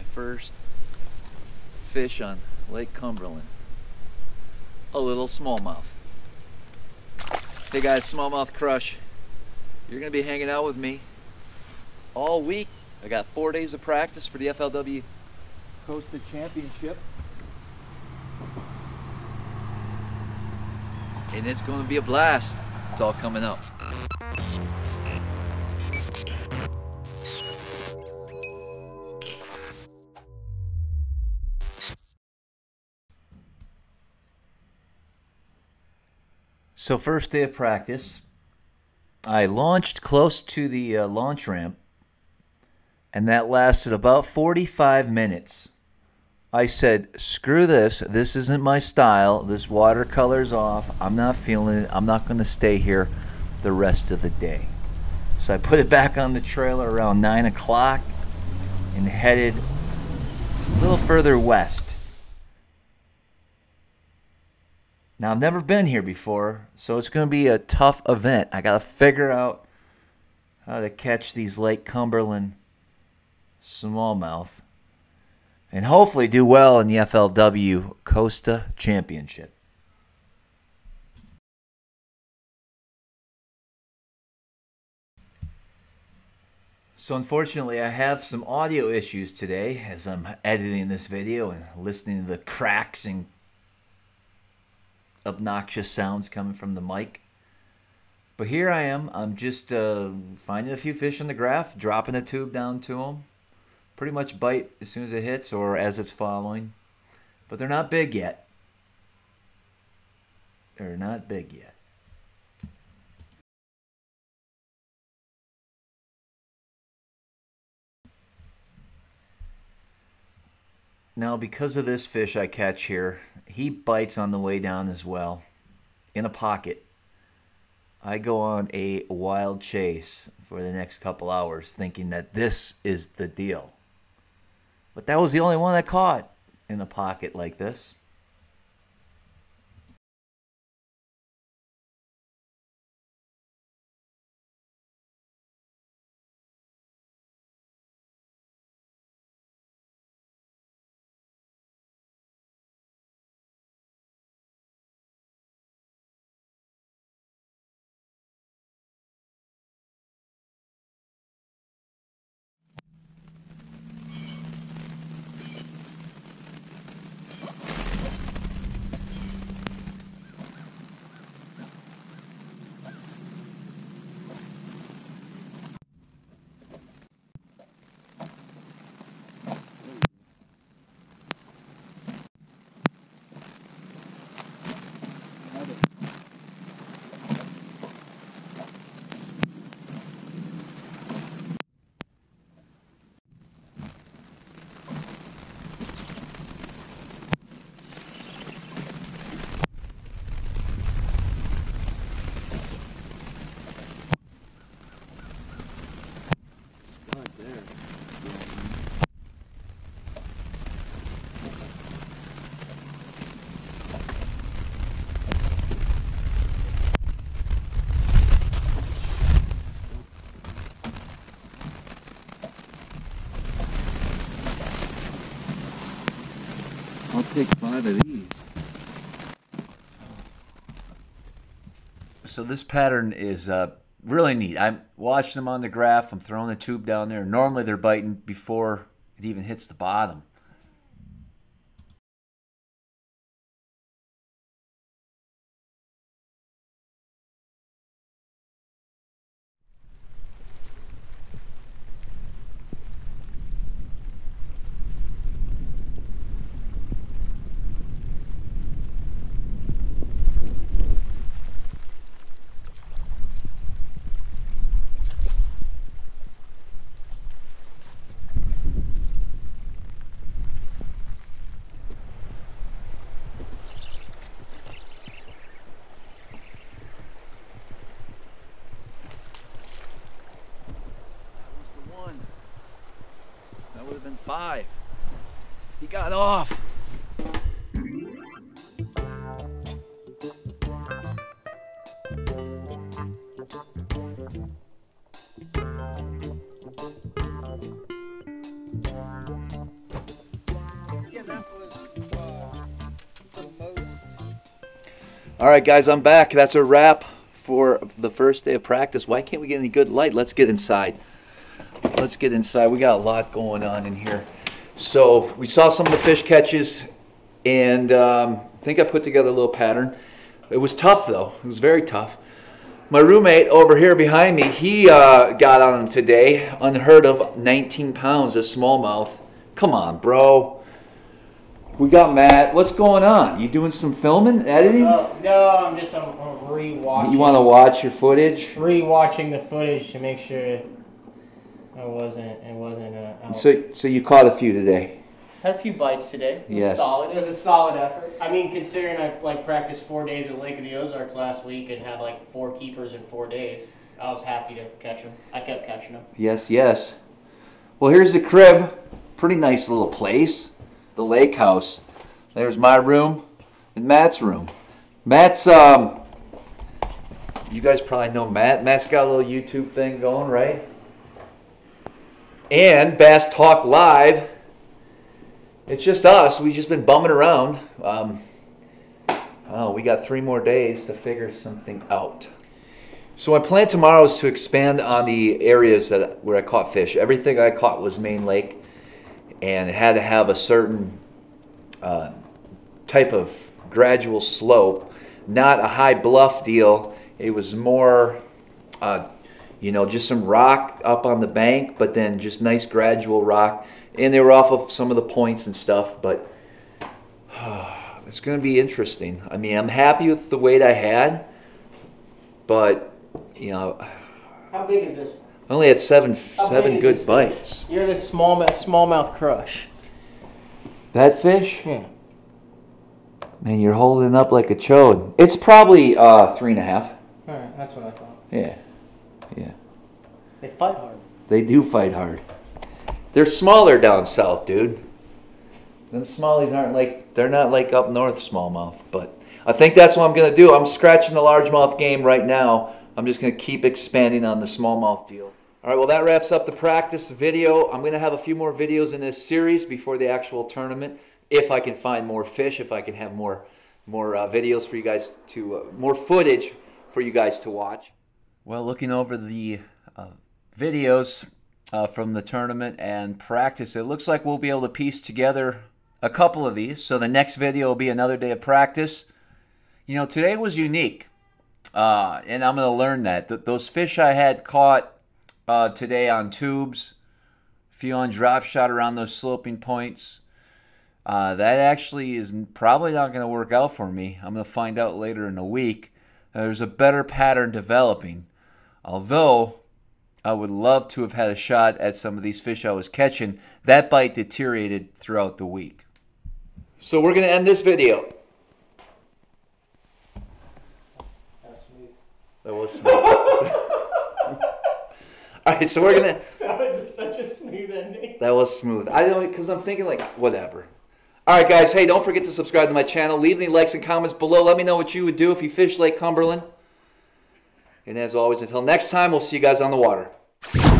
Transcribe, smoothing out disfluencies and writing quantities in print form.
first fish on Lake Cumberland. A little smallmouth. Hey guys, SmallmouthCrush. You're gonna be hanging out with me all week. I got 4 days of practice for the FLW COSTA Championship. And it's gonna be a blast. It's all coming up. So first day of practice, I launched close to the launch ramp, and that lasted about 45 minutes. I said, screw this isn't my style, this watercolor's off, I'm not feeling it, I'm not going to stay here the rest of the day. So I put it back on the trailer around 9 o'clock and headed a little further west. Now, I've never been here before, so it's going to be a tough event. I got to figure out how to catch these Lake Cumberland smallmouth and hopefully do well in the FLW COSTA Championship. So unfortunately, I have some audio issues today as I'm editing this video and listening to the cracks and obnoxious sounds coming from the mic. But here I am. I'm just finding a few fish on the graph, dropping a tube down to them. Pretty much bite as soon as it hits or as it's following. But they're not big yet. They're not big yet. Now, because of this fish I catch here, he bites on the way down as well, in a pocket. I go on a wild chase for the next couple hours thinking that this is the deal. But that was the only one I caught in a pocket like this. I'll take 5 of these. So this pattern is really neat. I'm watching them on the graph. I'm throwing the tube down there. Normally they're biting before it even hits the bottom. That would have been 5. He got off. All right, guys, I'm back. That's a wrap for the first day of practice. Why can't we get any good light? Let's get inside. Let's get inside. We got a lot going on in here. So we saw some of the fish catches, and I think I put together a little pattern. It was tough, though. It was very tough. My roommate over here behind me, he got on today. Unheard of, 19 pounds of smallmouth. Come on, bro. We got Matt. What's going on? You doing some filming, editing? No, I'm rewatching. You want to watch your footage? Rewatching the footage to make sure it wasn't out. So you caught a few today? Had a few bites today. It was Yes. solid. It was a solid effort. I mean, considering I practiced 4 days at Lake of the Ozarks last week and had 4 keepers in 4 days, I was happy to catch them. I kept catching them. Yes, yes. Well, here's the crib. Pretty nice little place. The lake house. There's my room and Matt's room. Matt's you guys probably know Matt. Matt's got a little YouTube thing going, right? And Bass Talk Live. It's just us. We've just been bumming around. We got 3 more days to figure something out. So my plan tomorrow is to expand on the areas where I caught fish. Everything I caught was main lake, and it had to have a certain type of gradual slope, not a high bluff deal. It was more, just some rock up on the bank, but then just nice gradual rock. And they were off of some of the points and stuff, but it's going to be interesting. I mean, I'm happy with the weight I had, but, How big is this? I only had seven good bites. You're the SmallmouthCrush. That fish? Yeah. Man, you're holding up like a chode. It's probably 3.5. Alright, that's what I thought. Yeah. They fight hard. They do fight hard. They're smaller down south, dude. Them smallies they're not like up north smallmouth, but I think that's what I'm going to do. I'm scratching the largemouth game right now. I'm just going to keep expanding on the smallmouth deal. All right, well, that wraps up the practice video. I'm going to have a few more videos in this series before the actual tournament, if I can find more fish, if I can have more videos for you guys to, more footage for you guys to watch. Well, looking over the videos from the tournament and practice, it looks like we'll be able to piece together a couple of these. So the next video will be another day of practice. Today was unique, and I'm going to learn that. Those fish I had caught today on tubes, a few on drop shot around those sloping points, that actually is probably not going to work out for me. I'm going to find out later in the week. There's a better pattern developing, although I would love to have had a shot at some of these fish I was catching. That bite deteriorated throughout the week. So we're going to end this video. That was smooth. All right, so we're going to... That was such a smooth ending. That was smooth. Because I'm thinking whatever. All right, guys. Hey, don't forget to subscribe to my channel. Leave any likes and comments below. Let me know what you would do if you fish Lake Cumberland. And as always, until next time, we'll see you guys on the water.